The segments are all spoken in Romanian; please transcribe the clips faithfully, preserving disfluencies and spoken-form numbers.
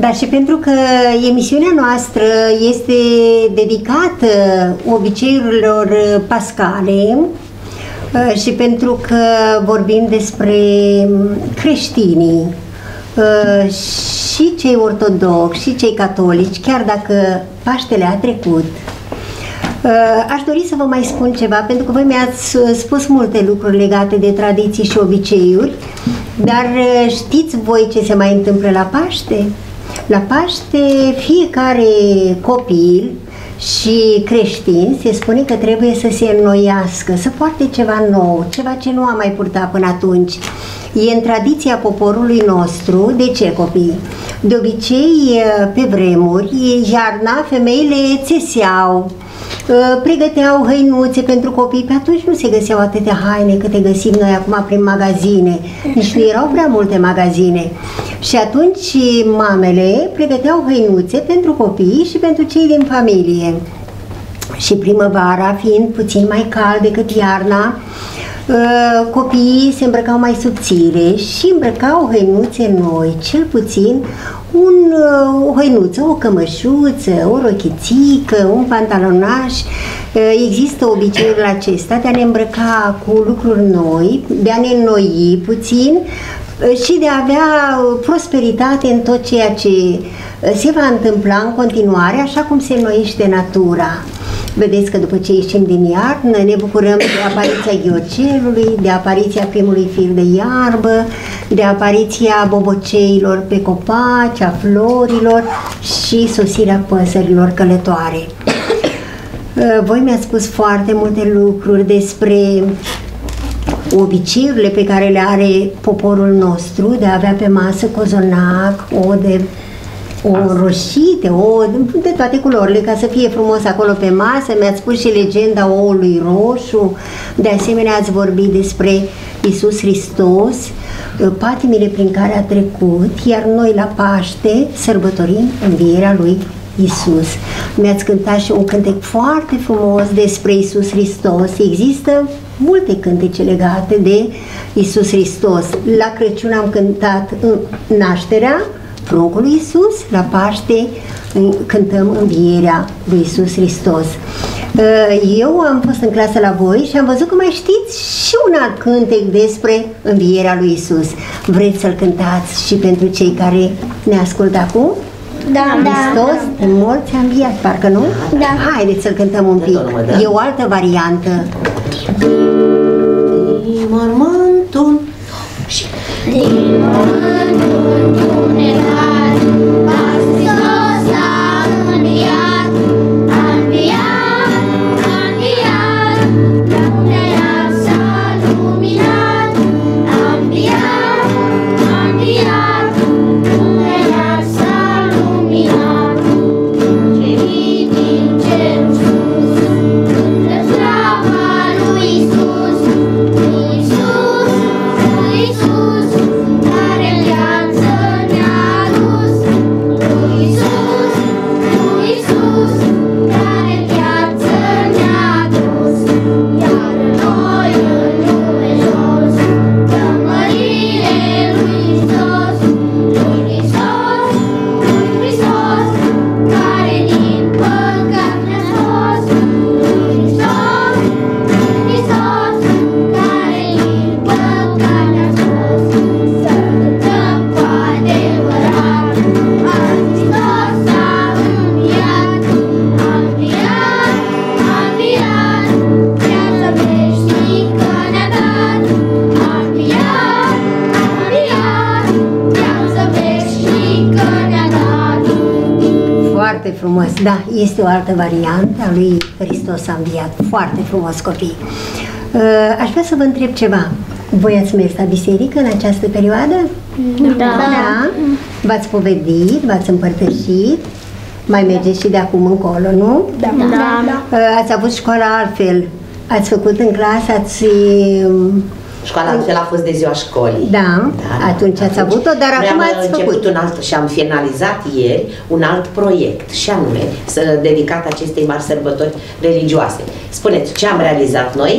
Dar și pentru că emisiunea noastră este dedicată obiceiurilor pascale și pentru că vorbim despre creștinii și cei ortodoxi și cei catolici, chiar dacă Paștele a trecut, aș dori să vă mai spun ceva, pentru că voi mi-ați spus multe lucruri legate de tradiții și obiceiuri, dar știți voi ce se mai întâmplă la Paște? La Paște fiecare copil și creștin se spune că trebuie să se înnoiască, să poarte ceva nou, ceva ce nu a mai purtat până atunci. E în tradiția poporului nostru. De ce, copii? De obicei, pe vremuri, iarna, femeile țeseau, pregăteau hăinuțe pentru copii. Pe atunci nu se găseau atâtea haine câte găsim noi acum prin magazine. Nici nu erau prea multe magazine. Și atunci mamele pregăteau hăinuțe pentru copii și pentru cei din familie. Și primăvara, fiind puțin mai cald decât iarna, copiii se îmbrăcau mai subțire și îmbrăcau hăinuțe noi, cel puțin un, o hăinuță, o cămășuță, o rochițică, un pantalonaș. Există obiceiul acesta de a ne îmbrăca cu lucruri noi, de a ne înnoi puțin și de a avea prosperitate în tot ceea ce se va întâmpla în continuare, așa cum se înnoiește natura. Vedeți că după ce ieșim din iarnă ne bucurăm de apariția ghiocelului, de apariția primului fir de iarbă, de apariția boboceilor pe copaci, a florilor și sosirea păsărilor călătoare. Voi mi-ați spus foarte multe lucruri despre obiceiurile pe care le are poporul nostru, de a avea pe masă cozonac, o de o roșite, o de toate culorile, ca să fie frumos acolo pe masă. Mi-ați spus și legenda oului roșu. De asemenea ați vorbit despre Iisus Hristos, patimile prin care a trecut, iar noi la Paște sărbătorim învierea lui Iisus. Mi-ați cântat și un cântec foarte frumos despre Iisus Hristos. Există multe cântece legate de Iisus Hristos. La Crăciun am cântat nașterea pruncului Iisus, la Paște cântăm învierea lui Iisus Hristos. Eu am fost în clasă la voi și am văzut că mai știți și un alt cântec despre învierea lui Iisus. Vreți să-l cântați și pentru cei care ne ascultă acum? Da, Hristos da, în morți a înviat, parcă nu? Da. Haideți să-l cântăm un pic. E o altă variantă. Din mormântul și din mormântul întunecat, Hristos a înviat, a înviat, a înviat, lumea s-a luminat, a înviat, a înviat, lumea s-a luminat. Cei din cerul sus, cântă slava lui Iisus, lui Iisus, lui Iisus, care în viață ne-a adus, lui Iisus, lui Iisus, care în viață ne-a adus. Iar noi în lume jos, dăm mărire lui Hristos, lui Hristos, lui Hristos, care din păcat ne-a scos, lui Hristos, lui Hristos, care din păcat ne-a scos. Să cântăm cu adevărat, a Hristos a înviat, a înviat, a înviat, viața veșnică ne-a dat, a înviat, a înviat, viața veșnică ne-a dat. Foarte frumos, da, este o altă variantă a lui Hristos a înviat. Foarte frumos, copii. Aș vrea să vă întreb ceva. Voi ați mers la biserică în această perioadă? Da. Da? V-ați povedit, v-ați împărtășit? Mai mergeți și de acum încolo, nu? Da. Da. Ați avut școala altfel. Ați făcut în clasă, ați... Școala altfel a fost de ziua școlii. Da, atunci ați avut-o, dar noi acum am ați început făcut. un alt și am finalizat ieri un alt proiect, și anume să dedicat acestei mari sărbători religioase. Spuneți, ce am realizat noi?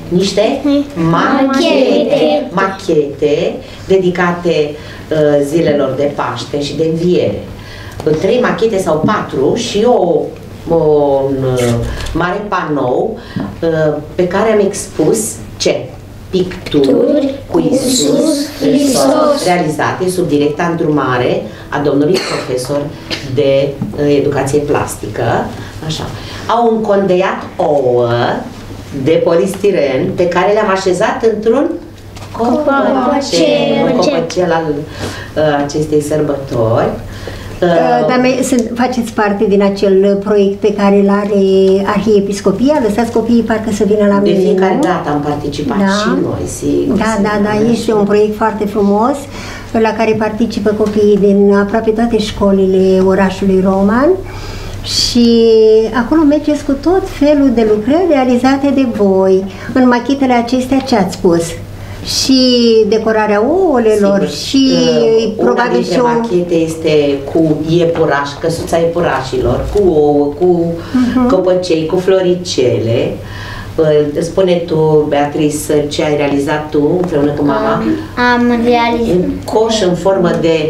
niște machete, machete dedicate uh, zilelor de Paște și de Înviere. Trei machete sau patru și o, un uh, mare panou uh, pe care am expus ce? Picturi cu Iisus Hristos realizate sub directa îndrumare a domnului profesor de uh, educație plastică. Așa. Au încondeiat ouă de polistiren pe care le-am așezat într-un copăcel, un copăcel al uh, acestei sărbători. Uh, Dar sunt, faceți parte din acel proiect pe care îl are Arhiepiscopia? Lăsați copiii parcă să vină la mine. De fiecare dată am participat da. și noi, sigur. Da, da, da, este un proiect foarte frumos la care participă copiii din aproape toate școlile orașului Roman. Și acolo mergeți cu tot felul de lucrări realizate de voi. În machetele acestea ce ați spus? Și decorarea ouălelor, sigur, și uh, probabil și o... machete este cu iepuraș, căsuța iepurașilor, cu ouă, cu uh-huh. copăcei, cu floricele. Uh, spune tu, Beatrice, ce ai realizat tu împreună cu mama? Am, am realizat un coș în formă de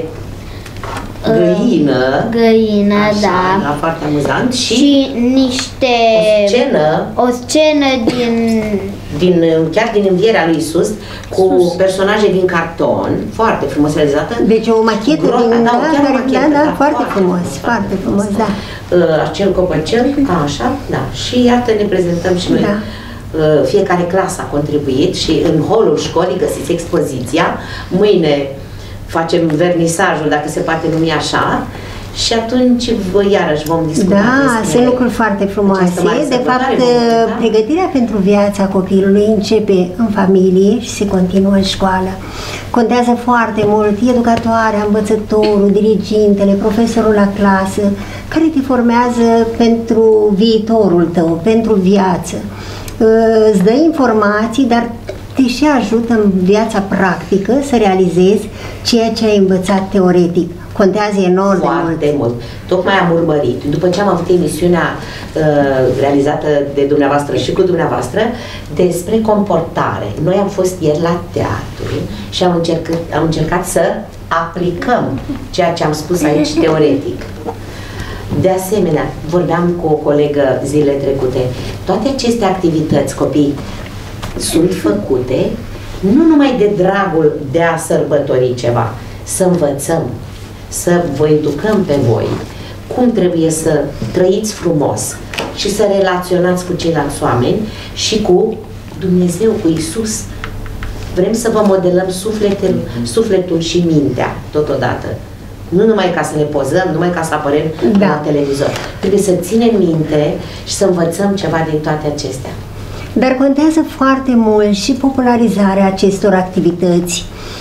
găină, găină, așa, da. da, foarte amuzant și, și niște o scenă, o scenă din, din chiar din Învierea lui Iisus cu Sus. personaje din carton, foarte frumos realizată. Deci o machetă Grota, din da, da, chiar care, machetă, da, da, da, foarte, foarte frumos, foarte, foarte frumos, frumos, da. Uh, acel copăcel, așa, da. Și iată ne prezentăm și noi. Da. Uh, fiecare clasă a contribuit și în holul școlii găsiți expoziția. Mâine facem vernisajul, dacă se poate numi așa, și atunci iarăși vom discuta. Da, sunt lucruri foarte frumoase. De fapt, da? pregătirea pentru viața copilului începe în familie și se continuă în școală. Contează foarte mult educatoarea, învățătorul, dirigintele, profesorul la clasă, care te formează pentru viitorul tău, pentru viață. Îți dă informații, dar te și ajută în viața practică să realizezi ceea ce ai învățat teoretic. Contează enorm foarte mult. mult. Tocmai am urmărit, după ce am avut emisiunea uh, realizată de dumneavoastră și cu dumneavoastră despre comportare. Noi am fost ieri la teatru și am încercat, am încercat să aplicăm ceea ce am spus aici teoretic. De asemenea, vorbeam cu o colegă zilele trecute, toate aceste activități, copii, sunt făcute nu numai de dragul de a sărbători ceva, să învățăm, să vă educăm pe voi cum trebuie să trăiți frumos și să relaționați cu ceilalți oameni și cu Dumnezeu, cu Iisus. Vrem să vă modelăm sufletul, sufletul și mintea totodată. Nu numai ca să ne pozăm, numai ca să apărem da. la televizor. Trebuie să ținem minte și să învățăm ceva din toate acestea. Dar contează foarte mult și popularizarea acestor activități.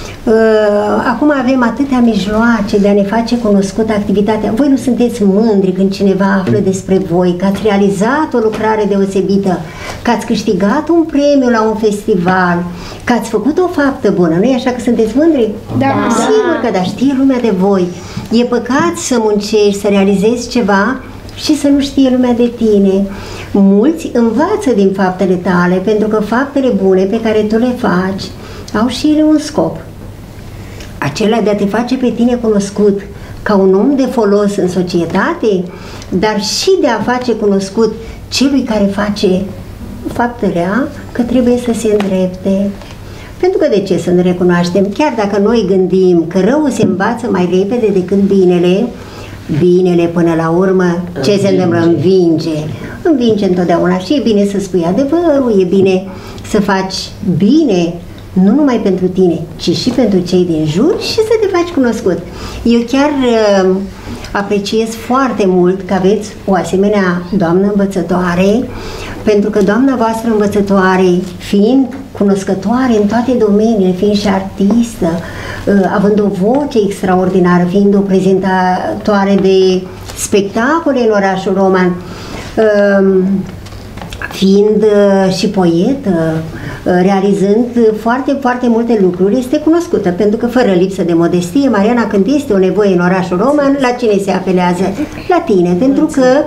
Acum avem atâtea mijloace de a ne face cunoscută activitatea. Voi nu sunteți mândri când cineva află despre voi, că ați realizat o lucrare deosebită, că ați câștigat un premiu la un festival, că ați făcut o faptă bună. Nu e așa că sunteți mândri? Da. Sigur că da, știe lumea de voi. E păcat să muncești, să realizezi ceva și să nu știe lumea de tine. Mulți învață din faptele tale, pentru că faptele bune pe care tu le faci au și ele un scop. Acela de a te face pe tine cunoscut ca un om de folos în societate, dar și de a face cunoscut celui care face faptă rea, că trebuie să se îndrepte. Pentru că de ce să ne recunoaștem? Chiar dacă noi gândim că răul se învață mai repede decât binele, binele până la urmă, ce se întâmplă? Învinge. Învinge întotdeauna și e bine să spui adevărul, e bine să faci bine, nu numai pentru tine, ci și pentru cei din jur și să te faci cunoscut. Eu chiar uh, apreciez foarte mult că aveți o asemenea doamnă învățătoare, pentru că doamna voastră învățătoare, fiind cunoscătoare în toate domeniile, fiind și artistă, uh, având o voce extraordinară, fiind o prezentatoare de spectacole în orașul Roman, uh, fiind uh, și poetă, realizând foarte, foarte multe lucruri, este cunoscută, pentru că fără lipsă de modestie, Mariana, când este o nevoie în orașul Roman, la cine se apelează? La tine, pentru că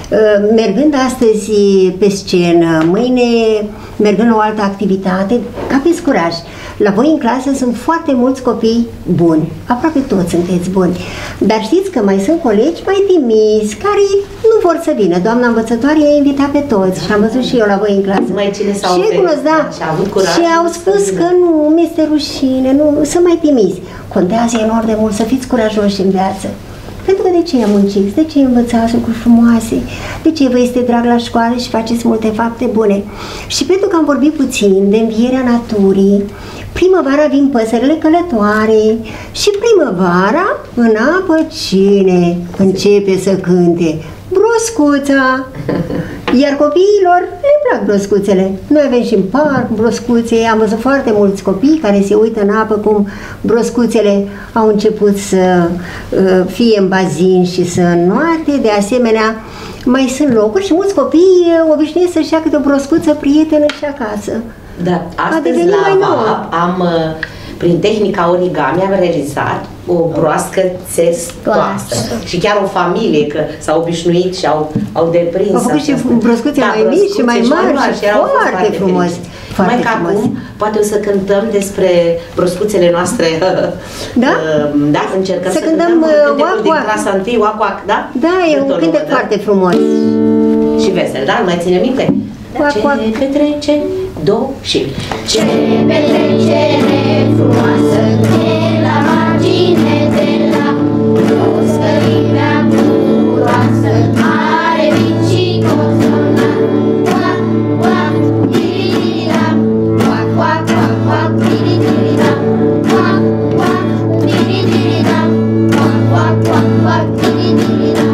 Mergând astăzi pe scenă, mâine mergând la o altă activitate, capeți curaj. La voi în clasă sunt foarte mulți copii buni, aproape toți sunteți buni, dar știți că mai sunt colegi mai timizi, care nu vor să vină. Doamna învățătoare i-a invitat pe toți și am văzut și eu la voi în clasă. Mai cine s-au și, cunosc, da, și, a avut curaj și au spus că nu, mi-este rușine, nu, să mai timizi. Contează enorm de mult să fiți curajoși în viață. Pentru că de ce munciți, de ce învățați lucruri frumoase, de ce vă este drag la școală și faceți multe fapte bune. Și pentru că am vorbit puțin de învierea naturii, primăvara vin păsările călătoare și primăvara în apă cine începe să cânte? Broscuța! Iar copiilor le plac broscuțele. Noi avem și în parc broscuțe, am văzut foarte mulți copii care se uită în apă cum broscuțele au început să uh, fie în bazin și să înnoate. De asemenea, mai sunt locuri și mulți copii uh, obișnuiesc să-și ia câte o broscuță prietenă și acasă. Da, astăzi la V A P am, prin tehnica origami, am realizat o broască țestoasă. Și chiar o familie, că s-au obișnuit și au, au deprins. Au făcut și broscuțe da, mai mici și mai mari și, și foarte, foarte frumos. Foarte Mai ca frumos. acum, poate o să cântăm despre broscuțele noastre. Da? Da, încercăm să, să cântăm cântăm Oac, din Oac. clasa întâi, Oac, Oac, da? Da, e un cântec da? foarte frumos. Și vesel, da? Mai ține minte? Oac, Ce Oac. petrece, do și Ce petrecere frumoasă de la margine de la broscărimea bucuroasă, are vin și consonant. Oac, oac, diri-diri-dam, oac, oac, oac, oac, diri-diri-dam, oac, oac, diri-diri-dam, oac, oac, oac, oac, diri-diri-dam.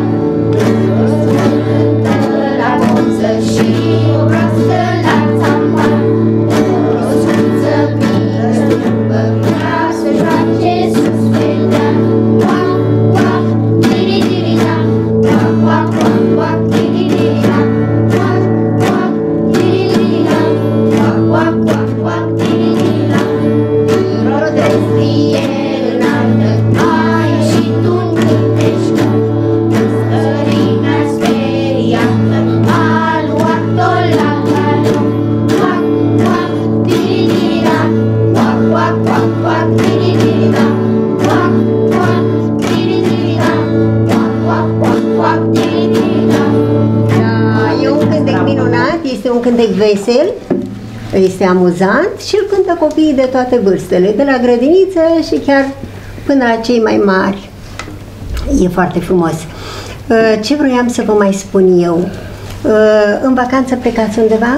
Broscul cântă la bonță și o broască la țampan. Broscuță mică, strâmbă, vrea să joace sus pe deal. Oac, oac, diri-diri-dam, oac, oac, oac, oac, diri-diri-dam, oac, oac, diri-diri-dam, oac, oac, oac, oac, diri-diri-dam. Într-o trestie înaltă a ieșit un cântec. Sărimea speriată a luat-o la calom. Oac, oac, diri-diri-dam, oac, oac, oac, oac, diri-diri-dam, oac, oac, diri-diri-dam, oac, oac, oac, oac, diri-diri-dam. Da, e un cântec minunat, este un cântec vesel, este amuzant și îl cântă copiii de toate vârstele, de la grădiniță și chiar până la cei mai mari. E foarte frumos. Ce vroiam să vă mai spun eu? În vacanță plecați undeva?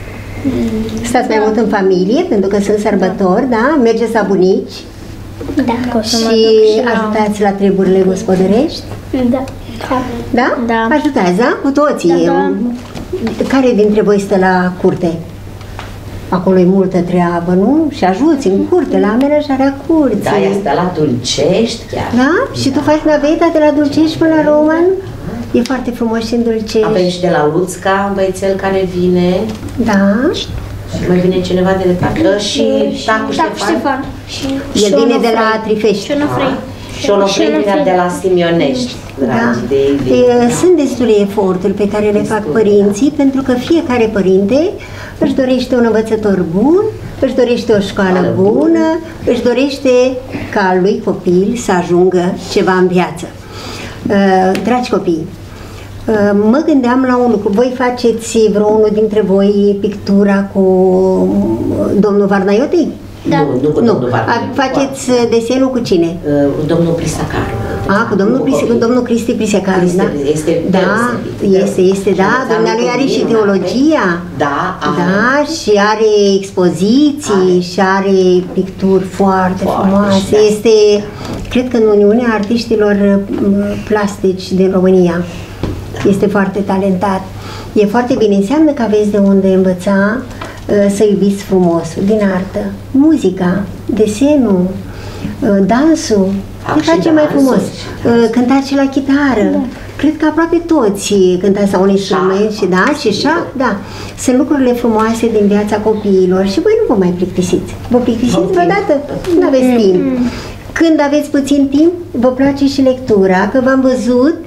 Stați mai mult în familie, pentru că sunt sărbători, da? Mergeți la bunici Da. și ajutați la treburile gospodărești? Da. Da? Da. Ajutați, da? Cu toții. Da, da. Care dintre voi stă la curte? Acolo e multă treabă, nu? Și ajuți în curte, la amenajarea curții. Da, ea stă la Dulcești chiar. Da? Și tu faci naveta de la Dulcești până la Roman? E foarte frumos și în Dulcești. Avem și de la Luțca, un băiețel care vine. Da? Și mai vine cineva de departe. Și Tacu Tacu Ștefan. Ștefan. El vine de la Trifești. Și Onofrei. Și Onofrei vine de la Simionești. Da. Dragi de ei. E, Sunt destule eforturi pe care le fac părinții, pentru că fiecare părinte își dorește un învățător bun, își dorește o școală bună, își dorește ca al lui copil să ajungă ceva în viață. Uh, Dragi copii, uh, mă gândeam la un lucru. Voi faceți vreo unul dintre voi pictura cu domnul Varnaioti? Da. Nu, nu cu Nu. domnul Varnai. A- Faceți uh, desenul cu cine? Uh, Domnul Prisacaru. A, cu domnul, Pris, cu domnul Cristi Prisecaru, Cristi, da? este da, deosebit, este, este, da, deosebit. dumnealui are și Minunate. teologia. Da, are. Da, și are expoziții Are. și are picturi foarte, Foarte, frumoase. și da. Este, cred că în Uniunea Artiștilor m, Plastici din România. Este foarte talentat. E foarte bine, înseamnă că aveți de unde învăța uh, să iubiți frumosul, din artă, muzica, desenul, uh, dansul. Fac Le și face mai dansul, frumos. și dansul. Uh, Cântați și la chitară. Da. Cred că aproape toți cântați la un instrument și da, și șa, da. Sunt lucrurile frumoase din viața copiilor și voi nu vă mai plictisiți. Vă plictisiți vreodată? Nu aveți timp. Când aveți puțin timp, vă place și lectura, că v-am văzut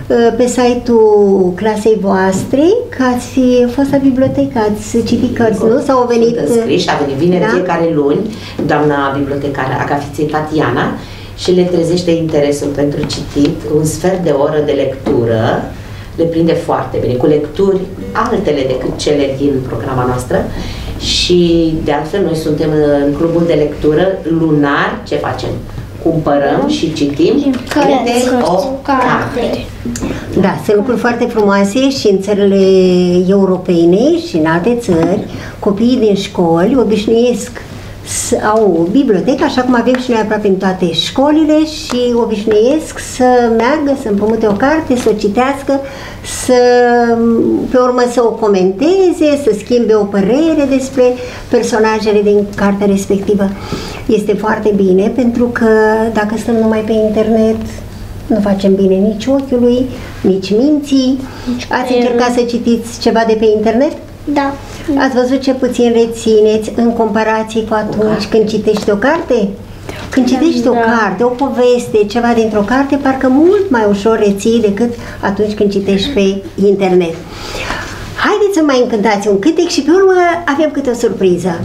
pe site-ul clasei voastre că ați fi fost la bibliotecă, ați citit cărți, nu? Sau au venit... Sunt înscriși, a venit vineri Da? fiecare luni, doamna bibliotecară Agafiței Tatiana, și le trezește interesul pentru citit, un sfert de oră de lectură, le prinde foarte bine, cu lecturi altele decât cele din programa noastră. Și de altfel noi suntem în clubul de lectură lunar, ce facem? Cumpărăm și citim câte o carte. Da, sunt lucruri foarte frumoase și în țările europene și în alte țări, copiii din școli obișnuiesc să au bibliotecă, așa cum avem și noi aproape în toate școlile, și obișnuiesc să meargă, să împrumute o carte, să o citească, să, pe urmă să o comenteze, să schimbe o părere despre personajele din cartea respectivă. Este foarte bine, pentru că dacă stăm numai pe internet, nu facem bine nici ochiului, nici minții. Ați încercat să citiți ceva de pe internet? Da. Ați văzut ce puțin rețineți în comparație cu atunci când citești o carte? Când citești o carte, o poveste, ceva dintr-o carte, parcă mult mai ușor reții decât atunci când citești pe internet. Haideți să mai încântați un cântec și pe urmă avem câte o surpriză.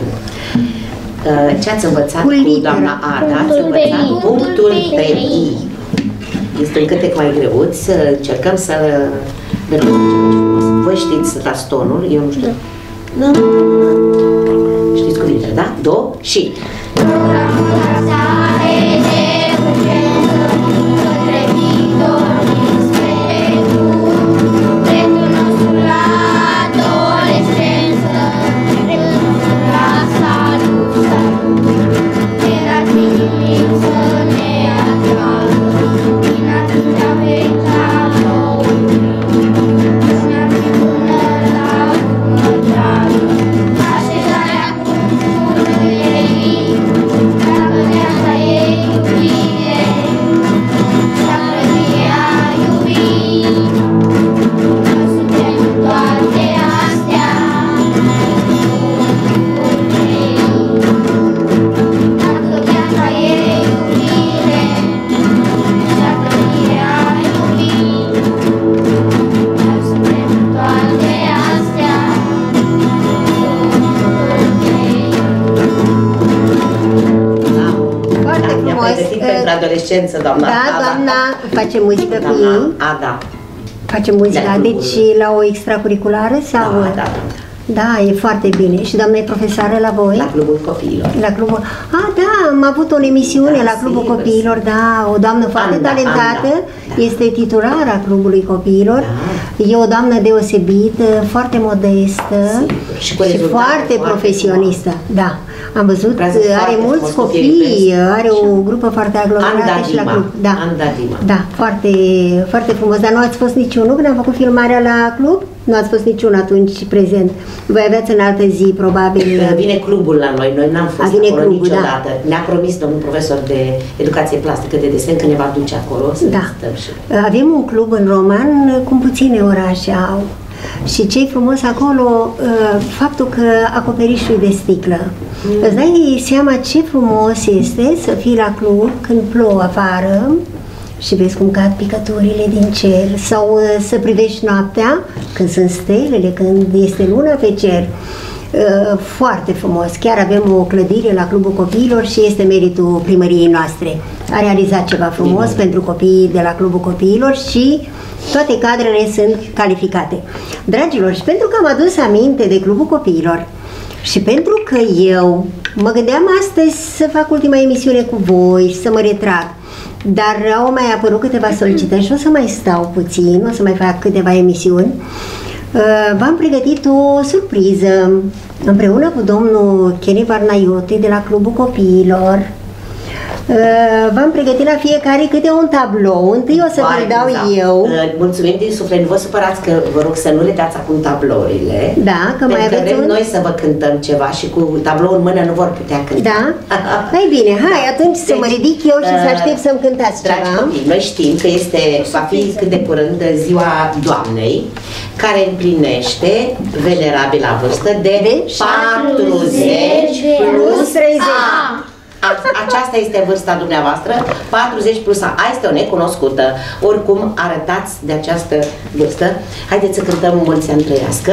Ce ați învățat Cu cu, litera. doamna Ada? Ați Punctul pe învățat I. punctul pe I. Este un cântec mai greuț, să încercăm să ne Voi știți să dați tonul, eu nu știu. Nu, nu, nu. Știți cuvintele, da? Do și. Adolescență, doamna. Da, doamna face muzică cu doamna ei. Ada. Face muzica, Da, deci la o extracurriculară sau... Da, da, da. Da, e foarte bine. Și doamna e profesoară la voi? La Clubul Copiilor. La clubul... Ah, da, am avut o emisiune Da, la Clubul sigur. Copiilor, da, o doamnă foarte Anda, talentată, Anda, da. este titulara Clubului Copiilor, Da. e o doamnă deosebită, foarte modestă Sigur. Și cu și rezultate foarte foarte profesionistă, da. Am văzut, Lucrează are foarte mulți frumos, copii, copii are o grupă foarte aglomerată Anda și la Dima. club. Da. Anda Dima. Da, foarte, foarte frumos. Dar nu ați fost niciunul când am făcut filmarea la club? Nu ați fost niciun atunci prezent. Voi aveați în altă zi, probabil. Vine clubul la noi, noi n-am fost A, vine acolo clubul, niciodată. da. Ne-a promis domnul profesor de educație plastică de desen că ne va duce acolo să Da. stăm și... Avem un club în Roman, cum puține orașe au. Și ce-i frumos acolo, faptul că acoperișul e de sticlă. Mm. Îți dai seama ce frumos este să fii la club când plouă afară și vezi cum cad picăturile din cer, sau să privești noaptea când sunt stelele, când este luna pe cer. Foarte frumos. Chiar avem o clădire la Clubul Copiilor și este meritul primăriei noastre. A realizat ceva frumos Bine. pentru copiii de la Clubul Copiilor și toate cadrele sunt calificate. Dragilor, și pentru că am adus aminte de Clubul Copiilor și pentru că eu mă gândeam astăzi să fac ultima emisiune cu voi și să mă retrag, dar au mai apărut câteva solicitări și o să mai stau puțin, o să mai fac câteva emisiuni. V-am pregătit o surpriză împreună cu domnul Kenny Varnaiote de la Clubul Copiilor. V-am pregătit la fiecare câte un tablou. Întâi o să vi-l dau da. eu. Mulțumim din suflet, nu vă supărați că vă rog să nu le dați acum tablourile. Da, că mai pentru că aveți vrem un... noi să vă cântăm ceva și cu tablou în mână nu vor putea cânta. Da? Hai bine, hai atunci deci, să mă ridic eu și să aștept să-mi cântați dragi ceva. copii, noi știm că este, va fi cât de curând ziua Doamnei, care împlinește venerabila vârstă de, de patruzeci plus treizeci. A. A- aceasta este vârsta dumneavoastră, patruzeci plus ani. Aia este o necunoscută. Oricum arătați de această vârstă. Haideți să cântăm Mulți ani trăiască.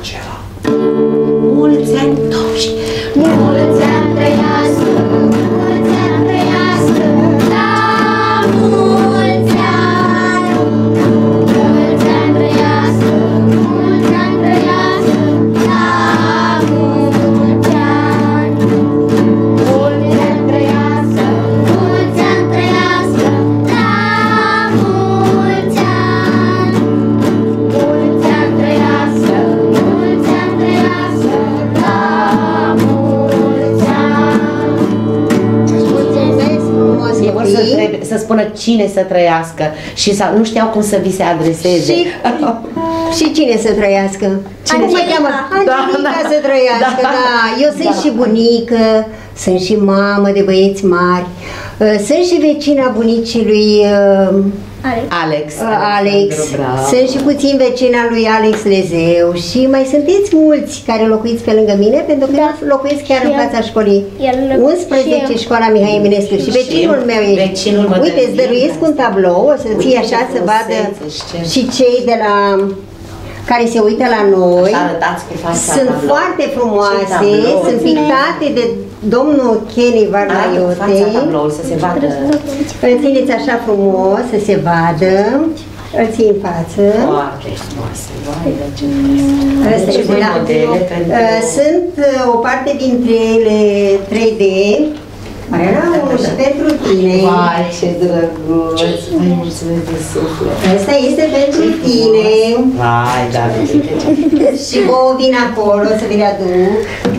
Mulți ani, toși! Mulți ani trăiască, mulți ani trăiască, la mulți ani. Mulți ani trăiască, mulți ani trăiască, la mulți ani. Mulți ani trăiască, mulți ani trăiască, la mulți ani. Mulți ani trăiască, mulți ani trăiască, la mulți ani. Mulțumesc frumos, Ei vor să, copii. trebuie, să spună cine să trăiască și să, nu știau cum să vi se adreseze. Și, și cine să trăiască? Cine Cum mă să- cheamă? Angelica Da, da. să trăiască, Da. da. Eu sunt Da. și bunică, sunt și mamă de băieți mari, uh, sunt și vecina bunicii uh, Alex. Alex. Alex, Bravo. sunt și puțin vecina lui Alex Lezeu și mai sunteți mulți care locuiți pe lângă mine, pentru că Da. eu locuiesc chiar Și în eu. fața școlii El- unsprezece, și eu. școala Mihai Eminescu și vecinul meu e. Vecinul mă Uite, îți dă- dăruiesc un tablou, o să fie Uite așa ce să vadă frumusețe, ce- și cei de la care se uită la noi. Așa arătați cu fața Sunt tablou. foarte Ce frumoase, tablou. sunt pictate de domnul Kenny Arată cu fața Varnaiote. tabloului să se vadă. Îl țineți așa frumos, să se vadă. Îl ții în față. Foarte frumoase. Vai, de ce frumoase. Asta Și este, voi da. modele pentru... Uh, Sunt uh, o parte dintre ele trei D. Mai era unul și pentru tine. Vai, ce drăguț! Vai, mulțumesc de suflet! Asta este pentru tine. Vai, da, uite ce... Și vouă vin acolo să vi le aduc.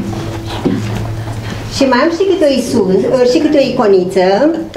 Și mai am și câte o, Isus, uh, și câte o iconiță.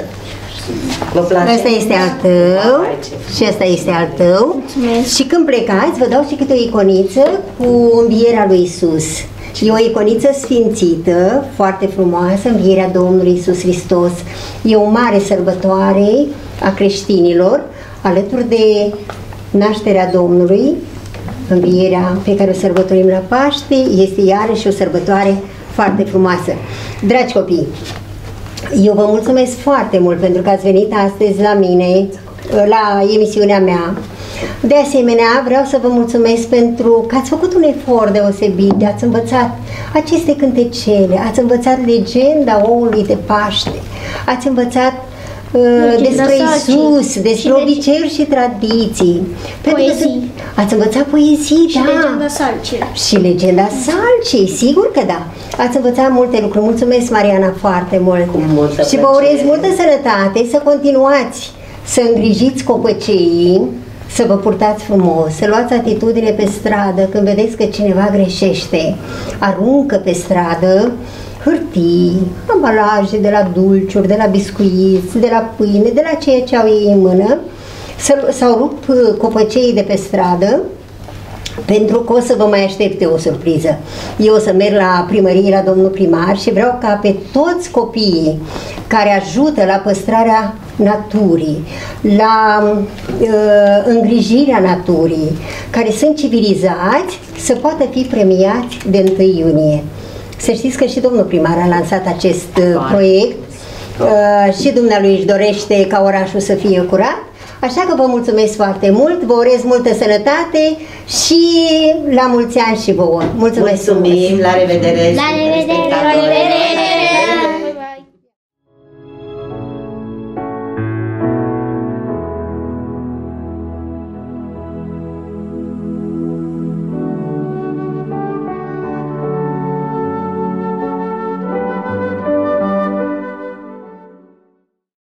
Vă place? Asta este al tău Vai, ce și asta este al tău. Și când plecați, vă dau și câte o iconiță cu învierea lui Isus. E o iconiță sfințită, foarte frumoasă, învierea Domnului Isus Hristos. E o mare sărbătoare a creștinilor, alături de nașterea Domnului, învierea pe care o sărbătorim la Paște, este iarăși o sărbătoare foarte frumoasă. Dragi copii, eu vă mulțumesc foarte mult pentru că ați venit astăzi la mine, la emisiunea mea. De asemenea, vreau să vă mulțumesc pentru că ați făcut un efort deosebit, ați învățat aceste cântecele, ați învățat legenda oului de Paște, ați învățat uh, Legenda despre Salcii. Isus, despre Și lege- obiceiuri și tradiții. Pentru că Poezii. sunt- Ați învățat poezii, Și da. legenda Salcii. Și legenda Salcii, sigur că da. Ați învățat multe lucruri. Mulțumesc, Mariana, foarte mult. Cu multă și vă urez plăcere. multă sănătate, să continuați să îngrijiți copăceii, să vă purtați frumos, să luați atitudine pe stradă când vedeți că cineva greșește. Aruncă pe stradă hârtii, ambalaje de la dulciuri, de la biscuiți, de la pâine, de la ceea ce au ei în mână. Să- S-au rupt uh, copăceii de pe stradă, pentru că o să vă mai aștepte o surpriză. Eu o să merg la primărie, la domnul primar și vreau ca pe toți copiii care ajută la păstrarea naturii, la uh, îngrijirea naturii, care sunt civilizați, să poată fi premiați de întâi iunie. Să știți că și domnul primar a lansat acest uh, proiect uh, și dumnealui își dorește ca orașul să fie curat. Așa că vă mulțumesc foarte mult, vă urez multă sănătate și la mulți ani și vouă. Mulțumesc! Mulțumim, la revedere! La revedere! spectatori. La revedere!